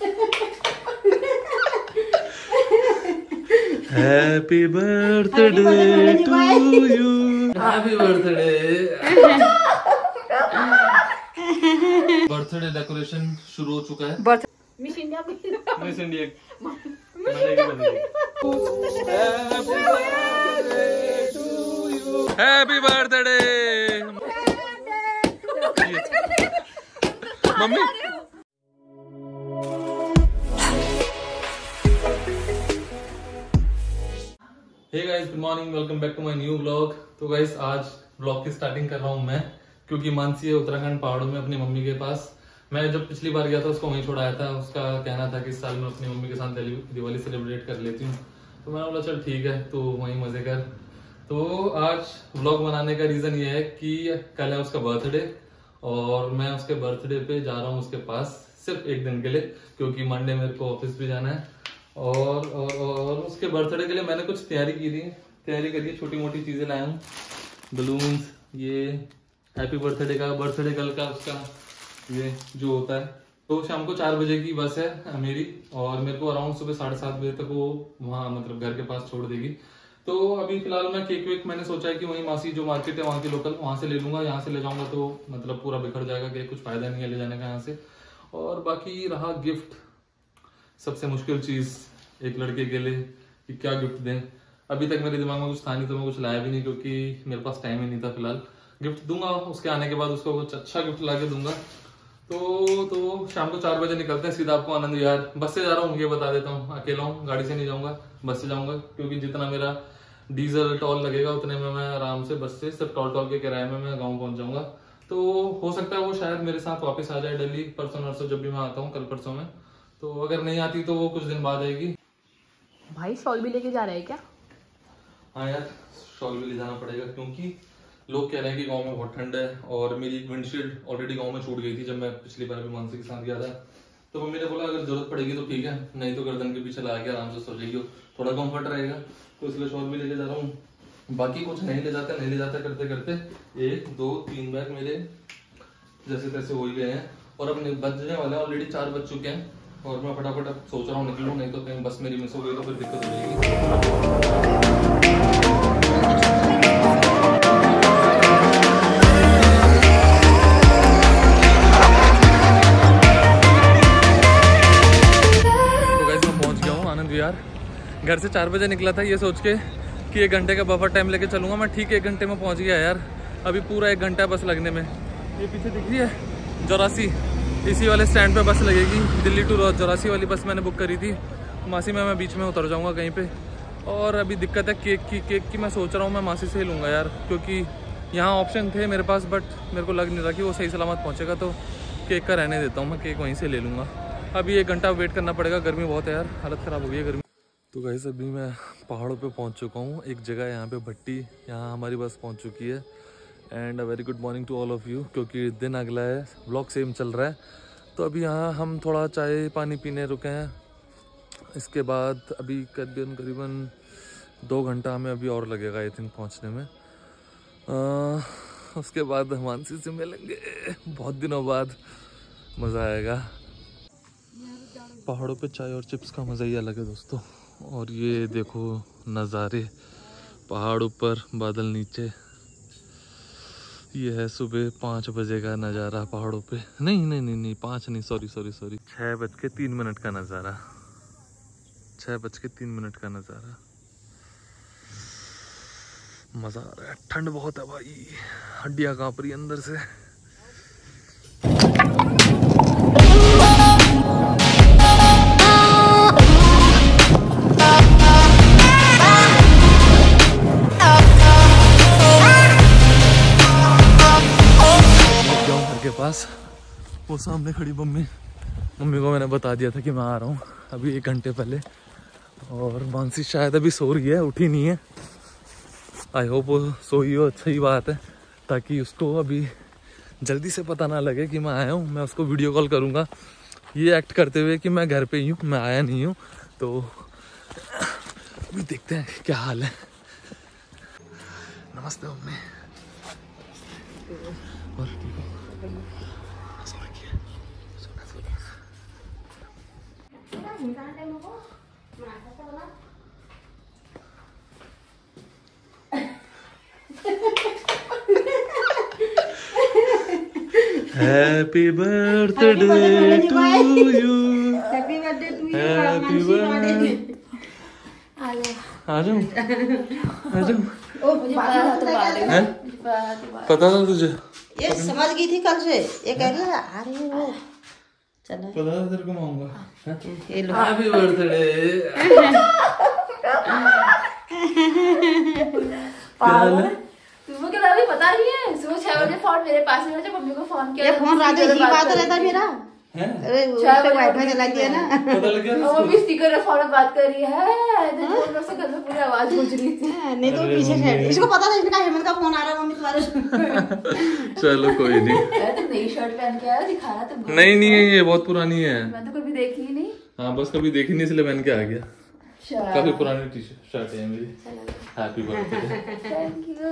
Happy birthday to you. Happy birthday. Birthday decoration शुरू हो चुका है। Miss India happy birthday mummy. Hey guys, good morning, welcome back to my new vlog. तो guys आज vlog की starting कर रहा हूँ मैं, क्योंकि मानसी है उत्तराखंड पहाड़ों में अपनी मम्मी के पास। मैं जब पिछली बार गया था उसको वहीं छोड़ाया था। उसका कहना था कि इस साल मैं अपनी मम्मी के साथ दिवाली सेलिब्रेट कर लेती हूँ। तो मैंने बोला चल ठीक है, तो वहीं मजे कर। तो आज व्लॉग बनाने का रीजन ये है कि कल है उसका बर्थडे और मैं उसके बर्थडे पे जा रहा हूँ उसके पास सिर्फ एक दिन के लिए, क्योंकि मंडे मेरे को ऑफिस भी जाना है। और उसके बर्थडे के लिए मैंने कुछ तैयारी करी, छोटी मोटी चीजें लाया हूँ। बलून्स, ये हैप्पी बर्थडे का, बर्थडे गर्ल का उसका ये जो होता है। तो शाम को 4 बजे की बस है मेरी, और मेरे को अराउंड सुबह 7:30 बजे तक वो वहाँ मतलब घर के पास छोड़ देगी। तो अभी फिलहाल मैं केक वेक मैंने सोचा है कि वहीं मासी जो मार्केट है वहाँ की लोकल, वहाँ से ले लूंगा। यहाँ से ले जाऊंगा तो मतलब पूरा बिखर जाएगा, केक कुछ फायदा नहीं है ले जाने का यहाँ से। और बाकी रहा गिफ्ट, सबसे मुश्किल चीज एक लड़के के लिए कि क्या गिफ्ट दें। अभी तक मेरे दिमाग में कुछ था नहीं, तो मैं कुछ लाया भी नहीं, क्योंकि मेरे पास टाइम ही नहीं था। फिलहाल गिफ्ट दूंगा, उसके आने के बाद उसको कुछ अच्छा गिफ्ट ला के दूंगा। तो शाम को 4 बजे निकलते हैं सीधा आपको आनंद विहार। बस से जा रहा हूँ, ये बता देता हूँ, अकेला हूँ, गाड़ी से नहीं जाऊंगा, बस से जाऊंगा। क्योंकि जितना मेरा डीजल टोल लगेगा उतने में मैं आराम से बस से सिर्फ टोल के किराए में मैं गाँव पहुंच जाऊंगा। तो हो सकता है वो शायद मेरे साथ वापस आ जाए दिल्ली परसों नरसों, जब भी मैं आता हूँ, कल परसों में। तो अगर नहीं आती तो वो कुछ दिन बाद आएगी। भाई शॉल भी लेके जा रहे हैं क्या? हाँ यार, शॉल भी ले जाना पड़ेगा, क्योंकि लोग कह रहे हैं कि गांव में बहुत ठंड है। और मेरी विंडशील्ड ऑलरेडी गांव में छूट गई थी जब मैं पिछली बार भी मानसी के साथ गया था। तो मम्मी ने बोला अगर जरूरत पड़ेगी तो ठीक है, नहीं तो गर्दन के पीछे लगा के आराम से सो जाएगी, थोड़ा कंफर्ट रहेगा। तो इसलिए शॉल भी लेके जा रहा हूँ। बाकी कुछ नहीं ले जाता करते करते 1 2 3 बैग मेरे जैसे तैसे हो ही गए हैं। और अब बजने वाले ऑलरेडी 4 बज चुके हैं। और मैं फटाफट अब सोच रहा हूँ निकलूँ, नहीं तो कहीं बस मेरी मिस हो गई तो फिर दिक्कत हो जाएगी। घर से 4 बजे निकला था ये सोच के कि 1 घंटे का बफर टाइम लेके चलूंगा मैं। ठीक 1 घंटे में पहुंच गया यार। अभी पूरा 1 घंटा बस लगने में। ये पीछे दिख रही है 84, इसी वाले स्टैंड पे बस लगेगी। दिल्ली टू 84 वाली बस मैंने बुक करी थी। मासी में मैं बीच में उतर जाऊंगा कहीं पे। और अभी दिक्कत है केक की मैं सोच रहा हूँ मैं मासी से ही लूँगा यार, क्योंकि यहाँ ऑप्शन थे मेरे पास, बट मेरे को लग नहीं रहा कि वो सही सलामत पहुँचेगा। तो केक का रहने देता हूँ, मैं केक वहीं से ले लूँगा। अभी 1 घंटा वेट करना पड़ेगा, गर्मी बहुत है यार, हालत ख़राब हो गई है गर्मी। तो गाइस अभी मैं पहाड़ों पे पहुंच चुका हूँ। एक जगह यहाँ पे भट्टी, यहाँ हमारी बस पहुंच चुकी है। And a very good morning to all of you, क्योंकि दिन अगला है, व्लॉग सेम चल रहा है। तो अभी यहाँ हम थोड़ा चाय पानी पीने रुके हैं। इसके बाद अभी करीबन 2 घंटा हमें अभी और लगेगा आई थिंक पहुँचने में। उसके बाद मानसी से मिलेंगे बहुत दिनों बाद, मज़ा आएगा। पहाड़ों पे चाय और चिप्स का मज़ा ही अलग है दोस्तों। और ये देखो नज़ारे, पहाड़ ऊपर बादल नीचे। ये है सुबह 5 बजे का नज़ारा पहाड़ों पे। नहीं 5 नहीं, सॉरी 6:03 का नज़ारा, 6:03 का नज़ारा। मज़ा आ रहा है। ठंड बहुत है भाई, हड्डियाँ कांप रही अंदर से। के पास वो सामने खड़ी मम्मी को मैंने बता दिया था कि मैं आ रहा हूँ अभी 1 घंटे पहले। और मानसी शायद अभी सो रही है, उठी नहीं है। आई होप वो सोई हो, अच्छा ही बात है, ताकि उसको अभी जल्दी से पता ना लगे कि मैं आया हूँ। मैं उसको वीडियो कॉल करूँगा ये एक्ट करते हुए कि मैं घर पे ही हूँ, मैं आया नहीं हूँ। तो अभी देखते हैं क्या हाल है। नमस्ते मम्मी। और ठीक हो? Happy birthday to you, happy birthday to you, happy birthday. आ जाओ ओ मुझे पता था तुझे? ये समझ गई थी कल से, ये कह रही है अरे वो चलो पता था तेरे को मैं आऊंगा। ये लो हैप्पी बर्थडे। तुम्हें क्या अभी पता नहीं है? सुबह 6 बजे फोन मेरे पास में, जब मम्मी को फोन किया, ये फोन रात ही बात रहता मेरा। अरे वो वाईफाई चला दिया ना, पता लग गया वो भी स्पीकर में फोन बात कर रही है, तो जोर से घर में पूरी आवाज गूंज रही थी। नहीं तो पीछे से इसको पता था इसका हेमंत का फोन आ रहा है मम्मी तुम्हारे। चलो कोई नहीं। तुम नई शर्ट पहन के आया, दिखा रहा तुम। नहीं नहीं है, ये बहुत पुरानी है। मैं तो कभी देखी ही नहीं। हाँ बस कभी देखी नहीं इसलिए पहन के आ गया। शर्ट काफी पुरानी टी शर्ट है मेरी। Happy birthday. Thank you.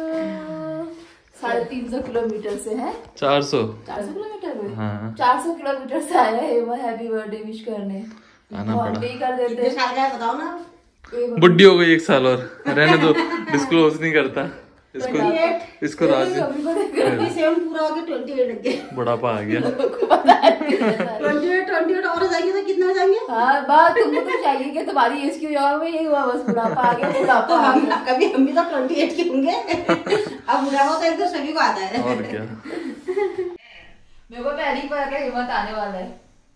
350 kilometre से है। 400 किलोमीटर में। हाँ 400 किलोमीटर से आया है वो हैप्पी बर्थडे विश करने। आना पड़ा। पे कर देते कितने साल का है बताओ ना। बुढ़ी हो गई 1 साल और रहने दो, डिस्क्लोज नहीं करता इसको राज सेवन पूरा हो गया 28 लग गए। बुढ़ापा आ गया। 28 और हो जाएंगे तो कितना हो जाएंगे? हाँ बात तुमको तो चाहिए कि तुम्हारी एज की उम्र में यही हुआ, बस बुढ़ापा आ गया, बुढ़ापा आ गया। कभी हम भी तो 28 के होंगे। अब बुढ़ापा तो एकदम सभी को आता है। और क्या। मेरे को पहली बार का हेमंत आने वाला है।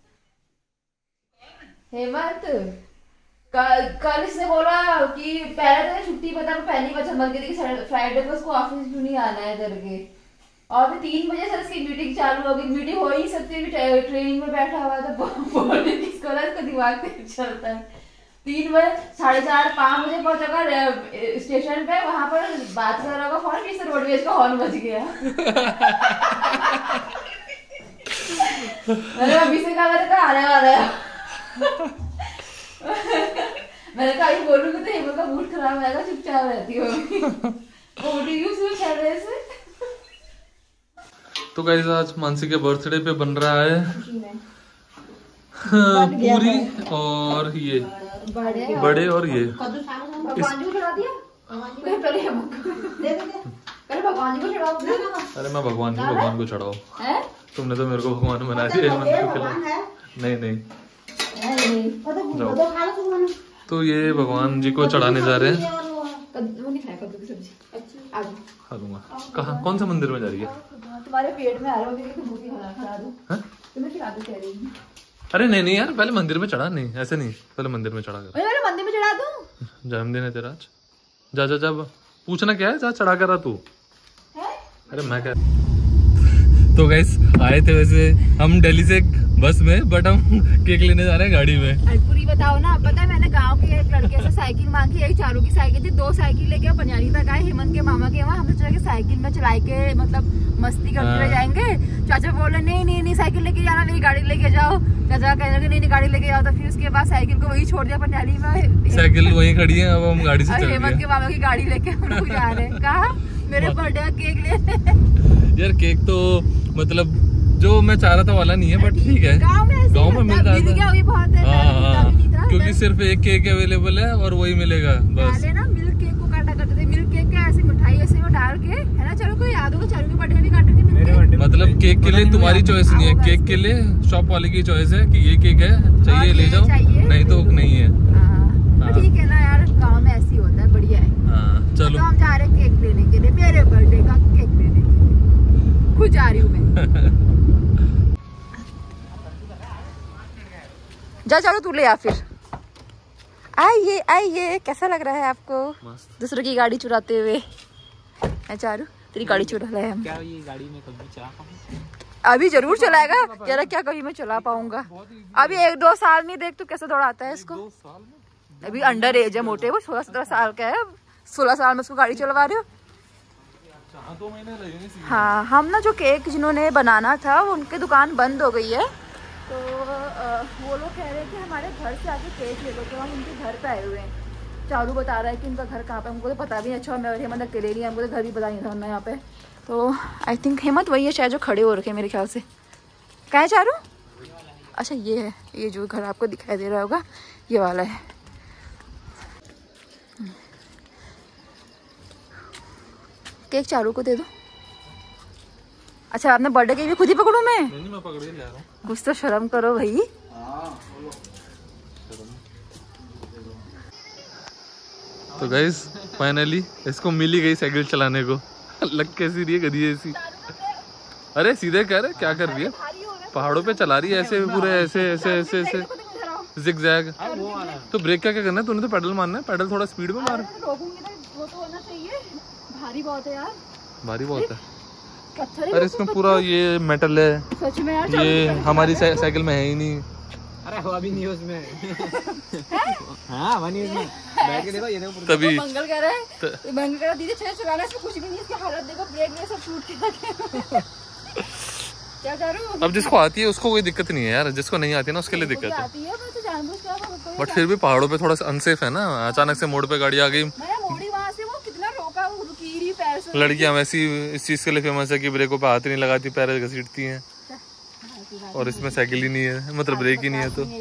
हेमंत कल इसने बोला कि पहले तो छुट्टी पता पहली बार चमक गई थी, फ्राइडे को उसको ऑफिस क्यों नहीं आना है करके, और फिर 3 बजे सर इसकी मीटिंग चालू हो गई। मीटिंग हो ही सकती है, ट्रेनिंग में बैठा हुआ तो बोलने किसको ना, इसका दिमाग तेज चलता है। 3 बजे 4:30 5 बजे पहुंचा स्टेशन पे, वहां पर बात कर रहा होगा फोन की, सर रोडवेज का हॉर्न बज गया। मैंने अभी से कहा मेरे को आने वाला है। मैंने कहा बोलूंगी तो हेमंत का मूड खराब रहेगा, चुपचाप रहती हो। तो गाइस आज मानसी के बर्थडे पे बन रहा है पूरी और ये बड़े और ये भगवान जी को चढ़ा दिया। पहले भगवान जी को चढ़ाओ। अरे मैं भगवान को चढ़ाओ। तुमने तो मेरे को भगवान बना दिया। नहीं नहीं तो ये भगवान जी को चढ़ाने जा रहे हैं। खा लूंगा। कहाँ कौन से मंदिर में जा रही है? तुम्हारे पेट में आ रहा है, खिला दो। तुम्हें खिला दो कह रही। अरे नहीं नहीं यार, पहले मंदिर में चढ़ा। नहीं ऐसे नहीं, पहले मंदिर में चढ़ा कर। मंदिर में चढ़ा दूं? जन्मदिन है तेरा आज। जा जा जा, पूछना क्या है, जा चढ़ा कर रहा तू। अरे मैं क्या। तो गाइस आए थे वैसे हम दिल्ली से बस में, बट हम केक लेने जा रहे हैं गाड़ी में। पूरी बताओ ना। पता है मैंने गांव के एक लड़के से साइकिल मांगी, एक चारों की साइकिल थी, 2 साइकिल लेके पंजाबी तक आए हेमंत के मामा के वहाँ। हम सोचा कि साइकिल में चला के मतलब मस्ती करते रह जाएंगे। चाचा बोले नहीं साइकिल लेके जाना, मेरी गाड़ी लेके जाओ। चाचा कहने लगे नहीं गाड़ी लेके जाओ। तो फिर उसके बाद साइकिल को वही छोड़ दिया पंजाबी में, साइकिल वहीं खड़ी है। अब हम गाड़ी से चल हेमंत के मामा की गाड़ी लेके हम लोग जा रहे हैं। कहा मेरे बर्थडे का केक ले। यार केक तो मतलब जो मैं चाह रहा था वाला नहीं है, बट ठीक है गाँव में मिल रहा है। हाँ क्योंकि सिर्फ एक केक अवेलेबल है और वही मिलेगा बस। ना मिल्क केक को काटा करते थे, मिल्क केक का ऐसे मिठाई ऐसे में डाल के, है ना। चलो कोई याद होगा चारों के बर्थडे में काटेंगे। मतलब केक के लिए तुम्हारी चॉइस नहीं है, केक के लिए शॉप वाले की चॉइस है कि ये केक है, चाहिए ले जाओ, नहीं तो नहीं है। ठीक है ना यार, गाँव में ऐसे ही होता है, बढ़िया है। चलो हम जा रहे हैं केक लेने के लिए, मेरे बर्थडे का केक लेने के लिए खुद जा रही हूँ मैं। जा चलो तू ले आ फिर। आइए कैसा लग रहा है आपको दूसरों की गाड़ी चुराते हुए? है चारू तेरी गाड़ी चुरा लाए हम। क्या ये गाड़ी में कभी चला पाऊंगा? अभी जरूर चलाएगा यार, क्या कभी मैं चला पाऊंगा? अभी 1-2 साल नहीं, देख तू कैसे दौड़ाता है इसको। अभी अंडर एज है, मोटे वो 16-17 साल का है। 16 साल में उसको गाड़ी चलवा रहे हो। 2 महीने लगेंगे। हाँ हम ना जो केक जिन्होंने बनाना था उनकी दुकान बंद हो गई है, तो वो लोग कह रहे हैं कि हमारे घर से आके केक ले लो। तो हम उनके घर पे आए हुए हैं। चारू बता रहा है कि उनका घर कहाँ पे, हमको तो पता भी नहीं। अच्छा मैं हेमंत अकेले नहीं, हमको तो घर भी पता नहीं था ना यहाँ पे। तो आई थिंक हेमंत वही है शायद जो खड़े हो रखे मेरे ख्याल से। कहाँ है चारू? अच्छा ये है, ये जो घर आपको दिखाई दे रहा होगा ये वाला है। केक चारू को दे दो। अच्छा आपने बर्थडे केक भी खुद ही पकड़ू मैं? नहीं मैं पकड़ के ले आ रहा हूँ। कुछ तो शर्म करो भाई। तो गाइस फाइनली इसको मिल ही गई साइकिल चलाने को। लग कैसी रही है गधी ऐसी। अरे सीधे कह रहे क्या कर रही है, पहाड़ों पे चला रही है ऐसे पूरे ऐसे ऐसे ऐसे ऐसे जिगजैग। तो ब्रेक क्या क्या करना है, तूने तो पेडल मारना है, पेडल थोड़ा स्पीड में मार। वो तो होना चाहिए, भारी बहुत है यार। भारी बहुत है। अरे इसमें पूरा ये मेटल है सच में यार, ये हमारी साइकिल में है ही नहीं। अरे हवा भी नहीं है उसमें। हाँ हवा नहीं उसमें, बैठ के देखो ये देखो। तभी मंगल कह रहा है, मंगल कह रहा दीदी चले चलाना, इसमें कुछ भी नहीं, इसकी हालत देखो, ब्रेक में सब टूट के लगे। क्या करूं? अब जिसको आती है उसको कोई दिक्कत नहीं है यार, जिसको नहीं आती है ना उसके लिए दिक्कत है। आती है मैं तो जानबूझ के बट फिर भी पहाड़ों पे थोड़ा सा अनसेफ है ना, अचानक से मोड़ पे गाड़ी आ गई। मैंने मोड़ी वहां से, वो कितना रोका, वो रुकी रही पैर से। लड़कियां वैसी इस चीज के लिए फेमस है कि ब्रेकों पे हाथ ही नहीं लगाती, पैर घसीटती हैं। और इसमें साइकिल ही नहीं है, मतलब ब्रेक ही नहीं है तो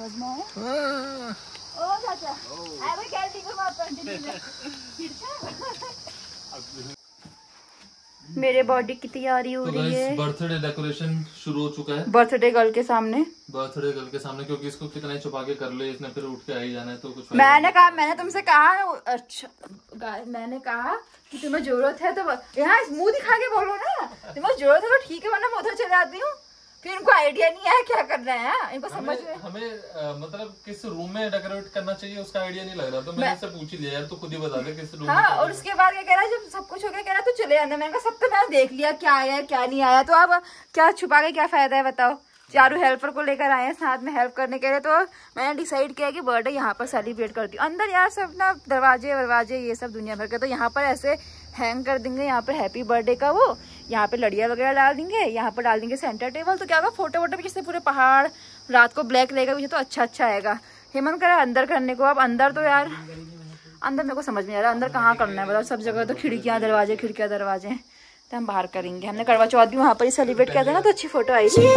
मेरे बर्थडे की तैयारी हो रही है। बर्थडे डेकोरेशन शुरू हो चुका है बर्थडे गर्ल के सामने, बर्थडे गर्ल के सामने, क्योंकि इसको कितना ही छुपा के कर ले, इसने फिर उठ के आ ही जाना है तो कुछ। मैंने तुमसे कहा, अच्छा मैंने कहा कि तुम्हें जरूरत है तो यहाँ मुंह दिखा के बोलो ना, तुम्हें जरूरत है तो ठीक है, वरना मैं उधर चले आती हूँ। फिर इनको आइडिया नहीं है क्या करना है, इनको समझ में हमें मतलब किस रूम में डेकोरेट करना चाहिए उसका आइडिया नहीं लग रहा, तो मैंने इससे पूछ ही लिया यार, तो खुद ही बता दे किस रूम। हाँ, और उसके बाद क्या कह रहा है, जब सब कुछ हो गया कह रहा है तो चले आना। मैंने कहा सब तो मैंने देख लिया क्या आया क्या नहीं आया, तो अब क्या छुपा के क्या फायदा है बताओ। चारू हेल्पर को लेकर आए हैं साथ में हेल्प करने के लिए, तो मैंने डिसाइड किया कि बर्थडे यहाँ पर सेलिब्रेट करती हूँ। अंदर यार सब ना दरवाजे ये सब दुनिया भर के, तो यहाँ पर ऐसे हैंग कर देंगे, यहाँ पर हैप्पी बर्थडे का वो, यहाँ पे लड़ियाँ वगैरह डाल देंगे, यहाँ पर डाल देंगे सेंटर टेबल, तो क्या होगा फोटो वोटो भी जैसे पूरे पहाड़, रात को ब्लैक रहेगा पीछे तो अच्छा आएगा। हेमंत करा अंदर करने को, अब अंदर तो यार अंदर मेरे को समझ में आ रहा है अंदर कहाँ करना है, मतलब सब जगह तो खिड़कियाँ दरवाजे हैं, तो हम बाहर करेंगे। हमने करवा चौथ भी वहाँ पर ही सेलिब्रेट किया था ना, तो अच्छी फोटो आई थी।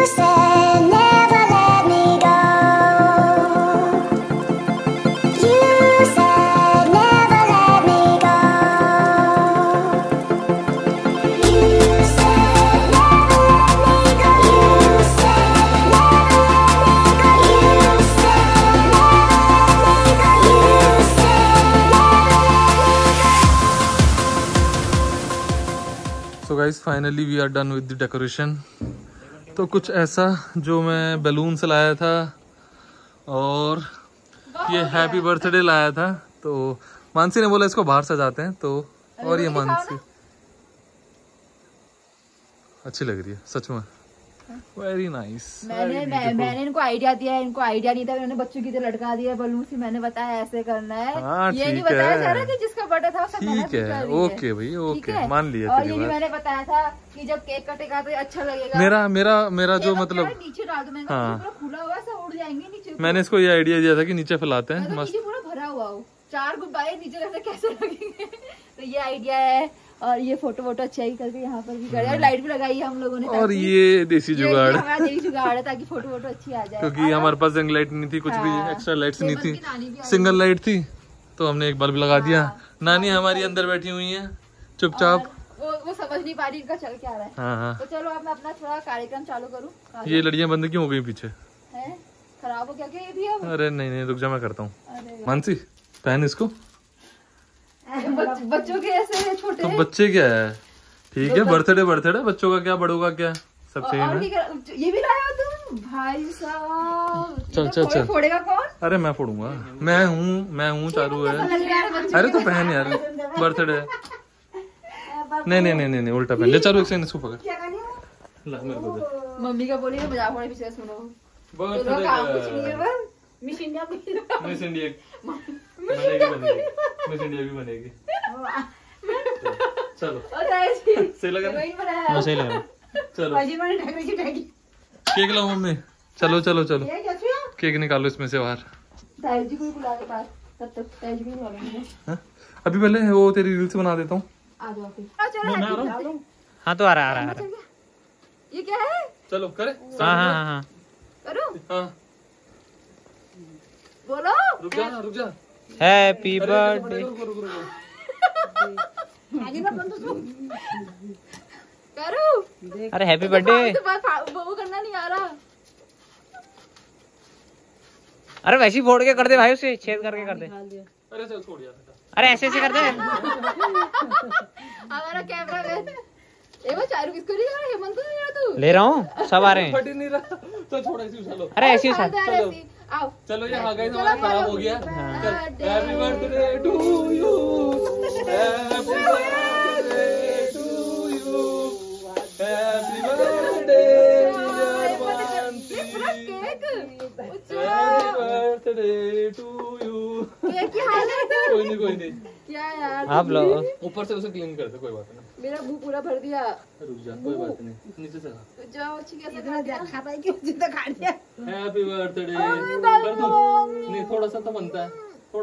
So guys finally we are done with the decoration. तो कुछ ऐसा जो मैं बैलून से लाया था और ये हैप्पी बर्थडे लाया था, तो मानसी ने बोला इसको बाहर सजाते हैं, तो और ये मानसी अच्छी लग रही है सच में, वेरी नाइस। मैंने इनको आइडिया दिया है, इनको आइडिया नहीं था, उन्होंने बच्चों की तरह लटका दिया बलून से। मैंने बताया ऐसे करना है। हाँ, ये नहीं बताया जा रहा कि जिसका बर्थडे था सब ठीक है, ओके भाई ओके, मान लिया। और ये भी मैंने बताया था कि जब केक कटेगा तो अच्छा लगेगा। मेरा जो मतलब नीचे डाल दो, मैंने कहा पूरा खुला हुआ सब उड़ जाएंगे नीचे। मैंने इसको ये आइडिया दिया था कि नीचे फैलाते हैं, मस्त नीचे पूरा भरा हुआ हो, 4 गुब्बारे नीचे रखने कैसे लगेंगे। तो ये आइडिया है, और ये फोटो वोटो अच्छा ही करके यहाँ पर भी कर, लाइट भी लगाई है हम लोगों ने, और ये देसी जुगाड़, हमारा देसी जुगाड़ है ताकि फोटो वोटो अच्छी आ जाए। क्योंकि हमारे पास रिंग लाइट नहीं थी, कुछ भी एक्स्ट्रा लाइट्स नहीं थी, सिंगल लाइट थी, तो हमने एक बल्ब लगा दिया। नानी हमारी अंदर बैठी हुई है चुपचाप, वो समझ नहीं पा रही इनका चल क्या रहा है। हाँ। तो चलो अब मैं अपना थोड़ा कार्यक्रम चालू करूँ। ये लड़ियां बंद क्यों हो गई पीछे, खराब हो गया क्या ये भी अब? अरे नहीं रुक जा, मैं करता हूँ। मानसी पहन इसको, बच्चों के ऐसे छोटे, तो बच्चे क्या है, ठीक है बर्थडे बच्चों का क्या, बड़ों का क्या, सब सेम है। ये भी लाया हो तुम भाई साहब। चल फोड़ेगा कौन? अरे मैं फोड़ूंगा, मैं हूँ चारू है। अरे तो पहन यार, बर्थडे नहीं उल्टा पहन ले चारू, एक सेकंड इसको पकड़, ला मेरे को दे। मम्मी का बोली मजाक होने पीछे सुनो, मिस इंडिया भी बनेगी। चलो सही लग रहा है, चलो केक लाओ मम्मी, चलो केक निकालो इसमें से बाहर। अभी पहले वो तेरी रील्स बना देता हूँ। हाँ तो आ रहा है। ये क्या है? चलो करे। हाँ करूं? हाँ बोलो। रुक जा हैप्पी बर्थडे। करूं? अरे हैप्पी बर्थडे। वो करना नहीं आ रहा। अरे वैसे ही फोड़ के कर दे भाई, उसे छेद करके कर दे। अरे चल छोड़ यार। अरे ऐसे कर दे। हमारा कैमरा में वो चारू किसको नहीं आ रहा? हेमंत को नहीं आ रहा तू? ले रहा हूँ, सब आ रहे हैं। फट ही नहीं रहा। चल छोड़ ऐसे उछालो। अरे ऐसे उछाल। चलो आओ चलो ये गाइस हमारा खराब हो गया। Happy birthday to you, happy birthday to you, happy birthday dear Mansi, happy birthday to you. Cake की हाल है तो? कोई नहीं क्या यार आप लोग ऊपर से उसे क्लीन कर दे, कोई बात नहीं। मेरा मुंह पूरा भर दिया। रुक जा, कोई बात नहीं, नीचे से खा। जाओ चिकन हैप्पी बर्थडे कर दूं? नहीं थोड़ा सा तो बनता है,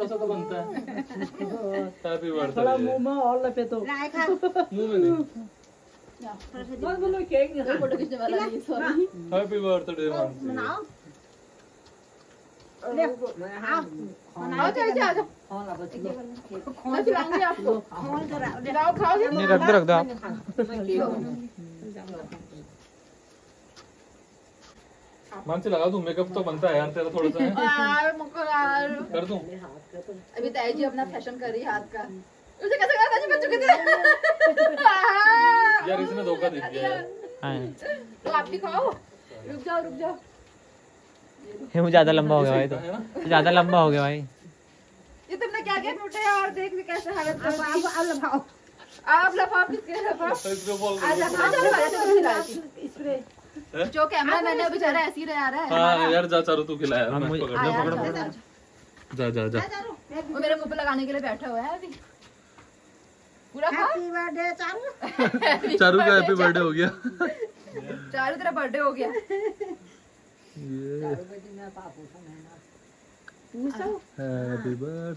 हैप्पी बर्थडे। मुंह में नहीं, फोटो खींचने वाला नहीं, सॉरी। Happy birthday Mansi. आओ जाओ मैं खिलाऊंगी आपको। खिलाओ, खाओगे? नहीं, रख दो आप। मानसी लगा दूं, मेकअप तो बनता है यार तेरा थोड़ा सा है। कर दूं? अभी ताई जी अपना फैशन कर रही है हाथ का। उसे कैसे कहा था बच्चों के यार इसने धोखा दे दिया यार। तो आप भी खाओ। रुक जाओ। वो ज्यादा लंबा हो गया भाई, तो ज्यादा लंबा हो गया भाई। ये तुमने क्या टूटे यार, देख कैसे हालत कर दी। आप लफाफ किसके लफाफ? जो कैमरा मैंने बेचारा ऐसे ही रहा है। हाँ यार जा चारू तू खिलाया, मैं पकड़। जा वो मेरे मुंह पे लगाने के लिए बैठा हुआ है अभी। पूरा हैप्पी बर्थडे चारू। चारू का हैप्पी बर्थडे हो गया। चारू तेरा बर्थडे हो गया। Happy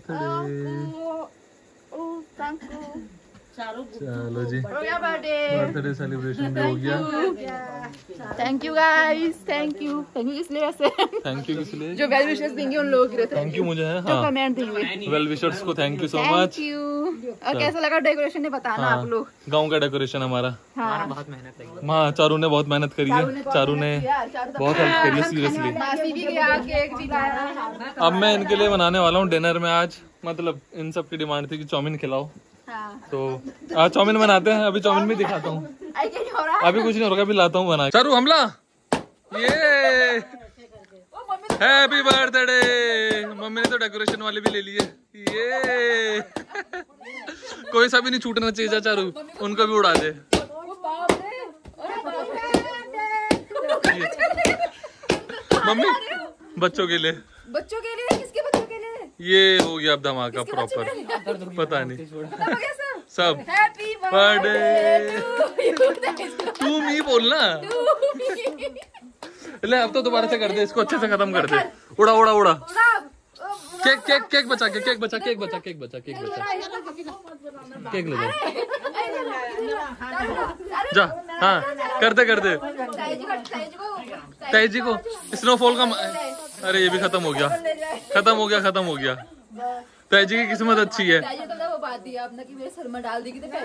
birthday. चलो जी, बर्थडे सेलिब्रेशन भी हो गया। Thank you guys, thank you इसलिए ऐसे थैंक यू इसलिए जो वेल विशेस देंगे उन लोगों के लिए थैंक यू मुझे है। जो हाँ कमेंट देंगे वेल विशर्स को thank you so much. Thank you. और कैसा लगा डेकोरेशन ने बताना आप लोग। गांव का डेकोरेशन हमारा। हाँ बहुत मेहनत लगी। माँ चारू ने बहुत मेहनत करी है, चारू ने बहुत हेल्प करी है सीरियसली। मासी भी गया, केक भी लाया। अब मैं इनके लिए बनाने वाला हूँ डिनर में आज, मतलब इन सब की डिमांड थी कि चाउमीन खिलाओ, तो आज चाउमीन बनाते हैं। अभी चाउमीन भी दिखाता हूँ, अभी कुछ नहीं हो रहा, अभी लाता हूँ बना। चारू हमला, ये हैप्पी बर्थडे। मम्मी ने तो डेकोरेशन वाले भी ले लिए। ये कोई सा भी नहीं छूटना चाहिए चारू, उनको भी उड़ा दे। मम्मी बच्चों के लिए किसके बच्चों के लिए? ये हो गया अब धमाका प्रॉपर, पता नहीं सब। हैप्पी बर्थडे तू ही बोलना। ले अब तो दोबारा से कर दे, इसको अच्छे से खत्म कर दे। उड़ा केक बचा केक ले जा। हाँ कर दे ताई जी को स्नोफॉल का। अरे ये भी खत्म हो गया। ताई जी की किस्मत अच्छी है। वो बात थी आपने कि मेरे सर में डाल देगी तो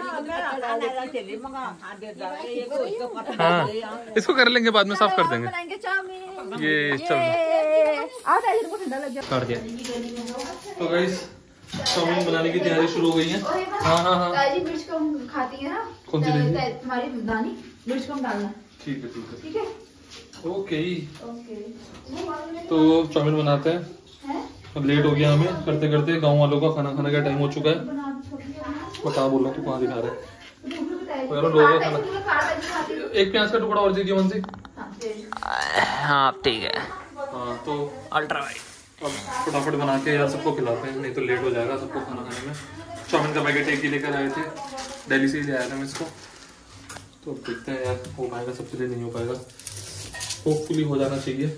हाँ इसको कर लेंगे, बाद में साफ कर देंगे। ये चल कर दिया। तो गाइस चाउमीन बनाने की तैयारी शुरू हो गई है। हाँ मिर्च कम खाती है ना। कौन सी तुम्हारी दानी मिर्च कम डालना। ठीक है ओके। तो चाउमीन बनाते हैं। अब लेट हो गया हमें करते करते। गांव वालों का खाना खाने का टाइम हो चुका है। बता बोल रहा तू कहाँ दिखा रहे लोगों का खाना। एक प्याज का टुकड़ा और दीजिए मन से। हाँ ठीक है। हाँ तो अल्ट्रा वाइड अब फटाफट बना के यार सबको खिलाते हैं, नहीं तो लेट हो जाएगा सबको खाना खाने में। चाउमीन का पैकेट एक ही लेकर आए थे, दिल्ली से ही ले आया था मैं इसको। तो अब देखते हैं यार हो पाएगा, सबके लिए नहीं हो पाएगा, होपफुली हो जाना चाहिए।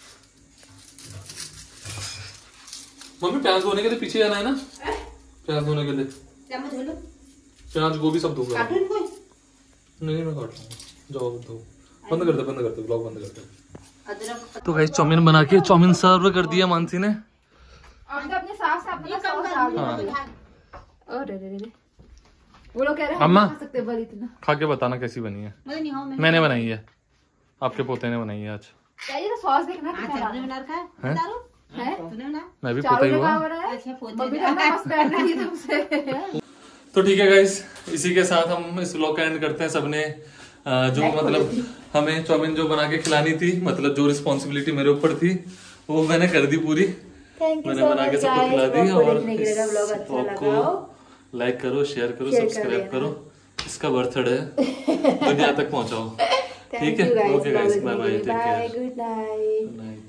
मम्मी प्याज धोने के लिए पीछे जाना है ना, प्याज धोने के लिए प्याज गोभी सब धोगा। नहीं मैं काट लूंगा, जाओ धो। बंद कर दे ब्लॉग बंद कर दे। अदरक तो गाइस चाउमीन बना के चाउमीन सर्व कर दिया मानसी ने। अब तो अपने साथ से अपना सॉस डाल दिया। अरे रे रे, वो लोग कह रहे हैं अम्मा। हम नहीं खा सकते पर इतना। खा के बताना कैसी बनी है। नहीं हो मैंने बनाई है, आपके पोते ने बनाई है आज। क्या ये तो सॉस देखना कितना तूने बना रखा है हैं? दारू है। तूने बना मैं भी चारों पोता ही ने हुआ। कहा बना है। अच्छा पोते मम्मी का मैं बस बैठना ही तुमसे। तो ठीक है गाइस, इसी के साथ हम इस व्लॉग का एंड करते हैं। सबने जो मतलब हमें चाउमीन जो बना के खिलानी थी, मतलब जो रिस्पॉन्सिबिलिटी मेरे ऊपर थी वो मैंने कर दी पूरी। मैंने बना के सबको खिला दी। और व्लॉग को लाइक करो, शेयर करो, सब्सक्राइब करो। इसका बर्थडे दुनिया तक पहुंचाओ। ठीक है, okay guys, bye bye, take care, good night. Good night.